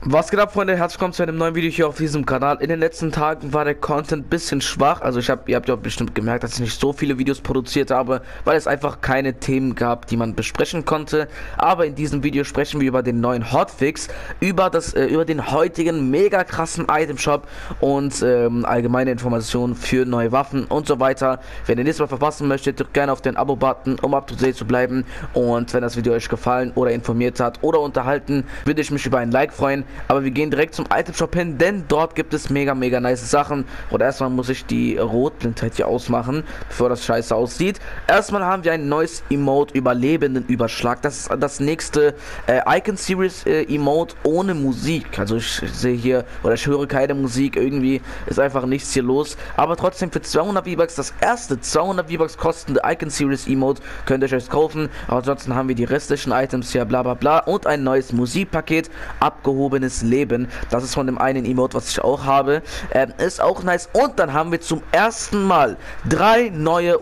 Was geht ab, Freunde? Herzlich willkommen zu einem neuen Video hier auf diesem Kanal. In den letzten Tagen war der Content ein bisschen schwach. Also ihr habt ja bestimmt gemerkt, dass ich nicht so viele Videos produziert habe, weil es einfach keine Themen gab, die man besprechen konnte. Aber in diesem Video sprechen wir über den neuen Hotfix, über den heutigen mega krassen Item Shop und allgemeine Informationen für neue Waffen und so weiter. Wenn ihr nichts mehr verpassen möchtet, drückt gerne auf den Abo-Button, um up to date zu bleiben. Und wenn das Video euch gefallen oder informiert hat oder unterhalten, würde ich mich über ein Like freuen. Aber wir gehen direkt zum Item Shop hin, denn dort gibt es mega nice Sachen. Und erstmal muss ich die Rotblindheit hier ausmachen, bevor das scheiße aussieht. Erstmal haben wir ein neues Emote, Überlebenden Überschlag. Das ist das nächste Icon Series Emote ohne Musik. Also ich sehe hier, oder ich höre keine Musik, irgendwie ist einfach nichts hier los. Aber trotzdem für 200 V-Bucks, das erste 200 V-Bucks kostende Icon Series Emote, könnt ihr euch kaufen. Aber ansonsten haben wir die restlichen Items hier, bla bla bla. Und ein neues Musikpaket, abgehobenes Leben. Das ist von dem einen Emote, was ich auch habe. Ist auch nice. Und dann haben wir zum ersten Mal drei neue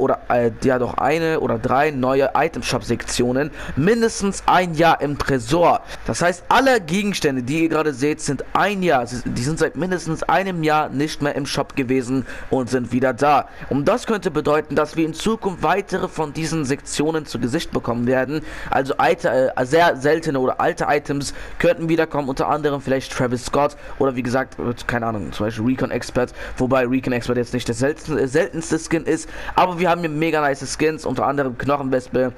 drei neue Item Shop Sektionen. Mindestens ein Jahr im Tresor. Das heißt, alle Gegenstände, die ihr gerade seht, sind ein Jahr. Die sind seit mindestens einem Jahr nicht mehr im Shop gewesen und sind wieder da. Und das könnte bedeuten, dass wir in Zukunft weitere von diesen Sektionen zu Gesicht bekommen werden. Also sehr seltene oder alte Items könnten wiederkommen, unter anderem vielleicht Travis Scott oder wie gesagt, keine Ahnung, zum Beispiel Recon Expert, wobei Recon Expert jetzt nicht der seltenste Skin ist, aber wir haben hier mega nice Skins, unter anderem Knochenwespe,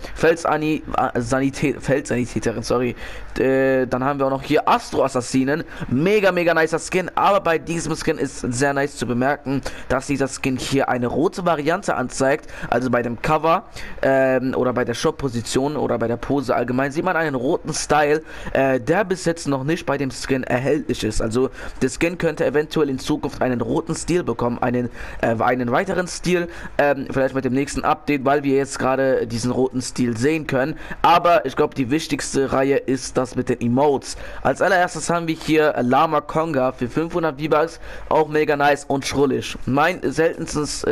Feldsanitäterin, sorry, dann haben wir auch noch hier Astro Assassinen, mega nicer Skin, aber bei diesem Skin ist sehr nice zu bemerken, dass dieser Skin hier eine rote Variante anzeigt, also bei dem Cover oder bei der Shop-Position oder bei der Pose allgemein sieht man einen roten Style, der bis jetzt noch nicht bei dem Skin erhältlich ist. Also der Skin könnte eventuell in Zukunft einen roten Stil bekommen, einen weiteren Stil, vielleicht mit dem nächsten Update, weil wir jetzt gerade diesen roten Stil sehen können. Aber ich glaube, die wichtigste Reihe ist das mit den Emotes. Als allererstes haben wir hier Lama Conga für 500 V-Bucks, auch mega nice und schrullig. Mein seltenstes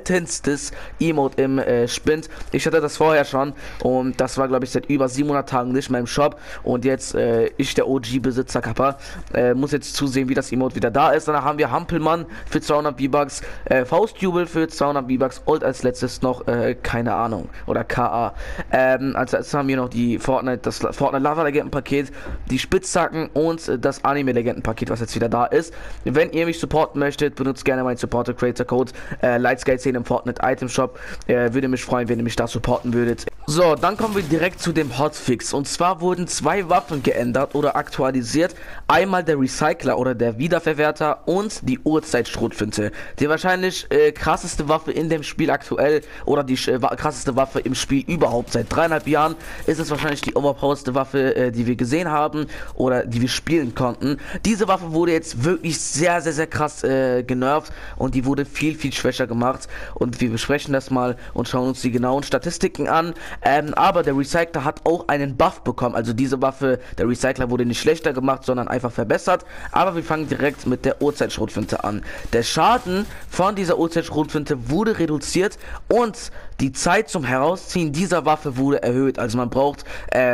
Emote im Spind. Ich hatte das vorher schon und das war, glaube ich, seit über 700 Tagen nicht mehr im Shop und jetzt ich der OG-Besitzer Kappa. Muss jetzt zusehen, wie das Emote wieder da ist. Danach haben wir Hampelmann für 200 V-Bucks, Faustjubel für 200 V-Bucks und als letztes noch, keine Ahnung, oder KA. Als letztes haben wir noch das Fortnite Lava Legenden Paket, die Spitzhacken und das Anime Legenden Paket, was jetzt wieder da ist. Wenn ihr mich supporten möchtet, benutzt gerne meinen Supporter Creator Code Lightsky10 im Fortnite Item Shop. Würde mich freuen, wenn ihr mich da supporten würdet. So, dann kommen wir direkt zu dem Hotfix. Und zwar wurden zwei Waffen geändert oder aktualisiert. Einmal der Recycler oder der Wiederverwerter und die Uhrzeitschrotflinte. Die wahrscheinlich krasseste Waffe in dem Spiel aktuell oder die krasseste Waffe im Spiel überhaupt. Seit 3,5 Jahren ist es wahrscheinlich die overpowerste Waffe, die wir gesehen haben oder die wir spielen konnten. Diese Waffe wurde jetzt wirklich sehr krass genervt und die wurde viel schwächer gemacht. Und wir besprechen das mal und schauen uns die genauen Statistiken an. Aber der Recycler hat auch einen Buff bekommen. Also diese Waffe, der Recycler wurde nicht schlechter gemacht, sondern einfach verbessert. Aber wir fangen direkt mit der Uhrzeitschrotflinte an. Der Schaden von dieser Uhrzeitschrotflinte wurde reduziert und die Zeit zum Herausziehen dieser Waffe wurde erhöht. Also man braucht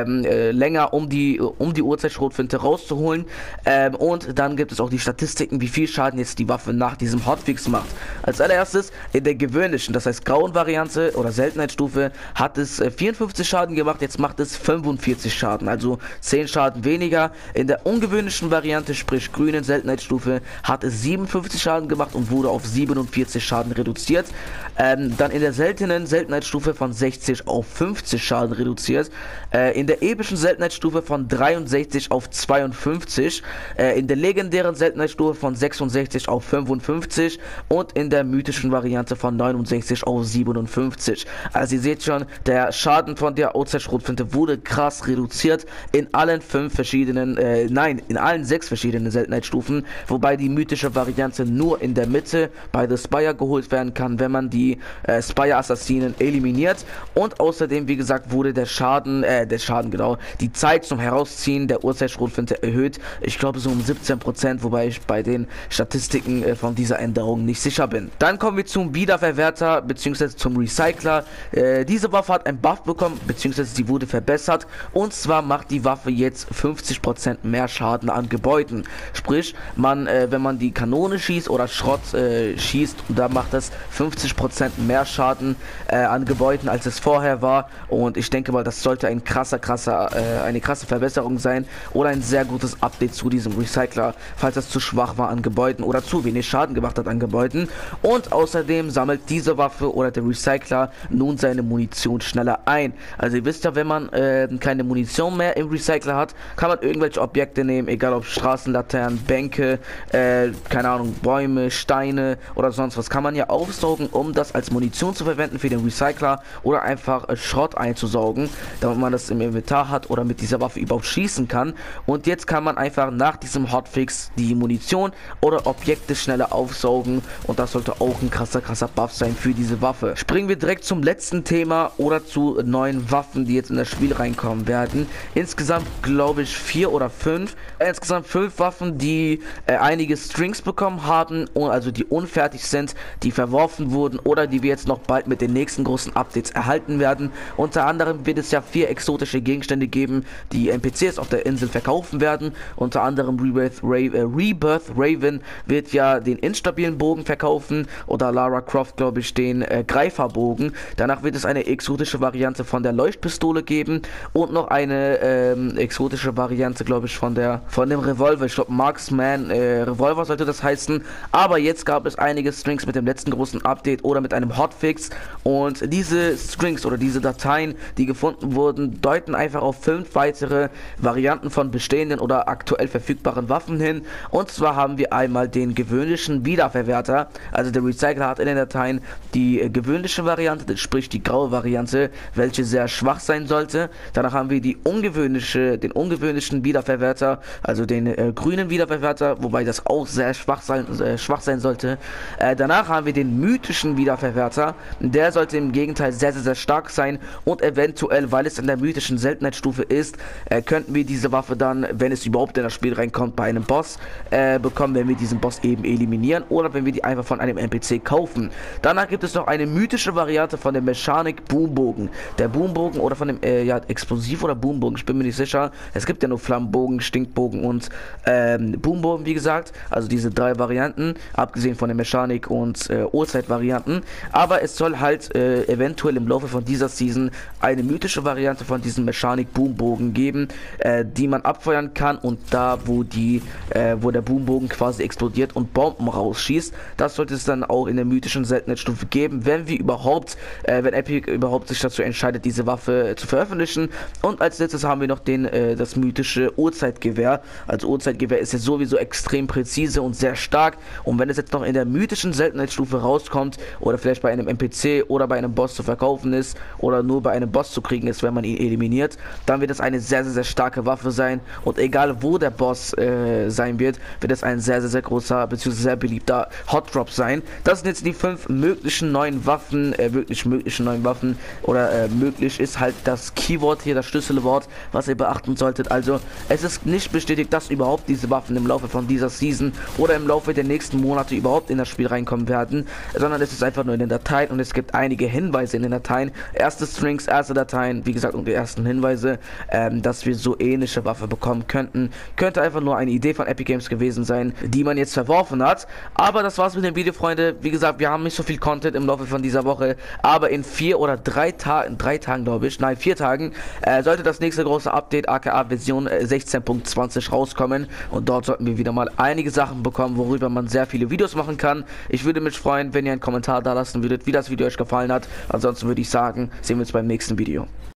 länger, um die Uhrzeitschrotflinte rauszuholen. Und dann gibt es auch die Statistiken, wie viel Schaden jetzt die Waffe nach diesem Hotfix macht. Als allererstes in der gewöhnlichen, das heißt grauen Variante oder Seltenheitsstufe, hat es 54 Schaden gemacht, jetzt macht es 45 Schaden, also 10 Schaden weniger. In der ungewöhnlichen Variante, sprich grünen Seltenheitsstufe, hat es 57 Schaden gemacht und wurde auf 47 Schaden reduziert. Dann in der seltenen Seltenheitsstufe von 60 auf 50 Schaden reduziert. In der epischen Seltenheitsstufe von 63 auf 52. In der legendären Seltenheitsstufe von 66 auf 55. Und in der mythischen Variante von 69 auf 57. Also ihr seht schon, der Schaden von der Uhrzeitschrotflinte wurde krass reduziert in allen 6 verschiedenen Seltenheitsstufen, wobei die mythische Variante nur in der Mitte bei The Spire geholt werden kann, wenn man die Spire Assassinen Assassinen eliminiert und außerdem, wie gesagt, wurde der Schaden, genau, die Zeit zum Herausziehen der Uhrzeitschrotflinte erhöht. Ich glaube so um 17%, wobei ich bei den Statistiken von dieser Änderung nicht sicher bin. Dann kommen wir zum Wiederverwerter bzw. zum Recycler. Diese Waffe hat einen Buff bekommen, bzw. sie wurde verbessert, und zwar macht die Waffe jetzt 50% mehr Schaden an Gebäuden. Sprich, wenn man die Kanone schießt oder Schrott schießt, da macht das 50% mehr Schaden an Gebäuden, als es vorher war, und ich denke mal, das sollte eine krasse Verbesserung sein oder ein sehr gutes Update zu diesem Recycler, falls das zu schwach war an Gebäuden oder zu wenig Schaden gemacht hat an Gebäuden. Und außerdem sammelt diese Waffe oder der Recycler nun seine Munition schneller ein. Also ihr wisst ja, wenn man keine Munition mehr im Recycler hat, kann man irgendwelche Objekte nehmen, egal ob Straßenlaternen, Bänke, keine Ahnung, Bäume, Steine oder sonst was, kann man ja aufsaugen, um das als Munition zu verwenden für den Recycler oder einfach Schrott einzusaugen, damit man das im Inventar hat oder mit dieser Waffe überhaupt schießen kann. Und jetzt kann man einfach nach diesem Hotfix die Munition oder Objekte schneller aufsaugen, und das sollte auch ein krasser Buff sein für diese Waffe. Springen wir direkt zum letzten Thema oder zu neuen Waffen, die jetzt in das Spiel reinkommen werden. Insgesamt glaube ich 4 oder 5. Insgesamt 5 Waffen, die einige Strings bekommen haben, also die unfertig sind, die verworfen wurden oder die wir jetzt noch bald mit den nächsten großen Updates erhalten werden. Unter anderem wird es ja 4 exotische Gegenstände geben, die NPCs auf der Insel verkaufen werden. Unter anderem Rebirth Raven wird ja den instabilen Bogen verkaufen, oder Lara Croft, glaube ich, den Greiferbogen. Danach wird es eine exotische Variante von der Leuchtpistole geben und noch eine exotische Variante, glaube ich, von dem Revolver. Ich glaube, Marksman Revolver sollte das heißen. Aber jetzt gab es einige Strings mit dem letzten großen Update oder mit einem Hotfix, und diese Strings oder diese Dateien, die gefunden wurden, deuten einfach auf 5 weitere Varianten von bestehenden oder aktuell verfügbaren Waffen hin. Und zwar haben wir einmal den gewöhnlichen Wiederverwerter, also der Recycler hat in den Dateien die gewöhnliche Variante, sprich die graue Variante, welche sehr schwach sein sollte. Danach haben wir den ungewöhnlichen Wiederverwerter, also den grünen Wiederverwerter, wobei das auch sehr schwach sein sollte. Danach haben wir den mythischen Wiederverwerter, der sollte im Gegenteil sehr stark sein, und eventuell, weil es in der mythischen Seltenheitsstufe ist, könnten wir diese Waffe dann, wenn es überhaupt in das Spiel reinkommt, bei einem Boss bekommen, wenn wir diesen Boss eben eliminieren oder wenn wir die einfach von einem NPC kaufen. Danach gibt es noch eine mythische Variante von der Mechanik Boombogen. Der Boombogen oder von dem Explosiv oder Boombogen, ich bin mir nicht sicher. Es gibt ja nur Flammenbogen, Stinkbogen und Boombogen, wie gesagt. Also diese 3 Varianten, abgesehen von der Mechanik und Uhrzeitvarianten. Aber es soll halt eventuell im Laufe von dieser Season eine mythische Variante von diesem Mechanik Boombogen geben, die man abfeuern kann, und da, wo der Boombogen quasi explodiert und Bomben rausschießt, das sollte es dann auch in der mythischen Seltenheitsstufe geben, wenn wenn Epic überhaupt sich dazu entscheidet, diese Waffe zu veröffentlichen. Und als letztes haben wir noch das mythische Uhrzeitgewehr. Also Uhrzeitgewehr ist ja sowieso extrem präzise und sehr stark, und wenn es jetzt noch in der mythischen Seltenheitsstufe rauskommt oder vielleicht bei einem NPC oder bei einem Boss zu verkaufen ist oder nur bei einem Boss zu kriegen ist, wenn man ihn eliminiert, dann wird es eine sehr starke Waffe sein, und egal wo der Boss sein wird es ein sehr großer bzw. sehr beliebter Hot Drop sein. Das sind jetzt die 5 möglichen neuen Waffen, oder möglich ist halt das Keyword hier, das Schlüsselwort, was ihr beachten solltet. Also es ist nicht bestätigt, dass überhaupt diese Waffen im Laufe von dieser Season oder im Laufe der nächsten Monate überhaupt in das Spiel reinkommen werden, sondern es ist einfach nur in den Dateien, und es gibt einige Hinweise in den Dateien, erste Strings, erste Dateien, wie gesagt, und die ersten Hinweise, dass wir so ähnliche Waffe bekommen könnten. Könnte einfach nur eine Idee von Epic Games gewesen sein, die man jetzt verworfen hat. Aber das war's mit dem Video, Freunde. Wie gesagt, wir haben nicht so viel Content im Laufe von dieser Woche, aber in 4 oder 3 Tagen, glaube ich, nein, 4 Tagen, sollte das nächste große Update, aka Version 16.20 rauskommen, und dort sollten wir wieder mal einige Sachen bekommen, worüber man sehr viele Videos machen kann. Ich würde mich freuen, wenn ihr einen Kommentar da lassen würdet, wie das Video euch gefallen hat. Ansonsten würde ich sagen, sehen wir uns beim nächsten Video.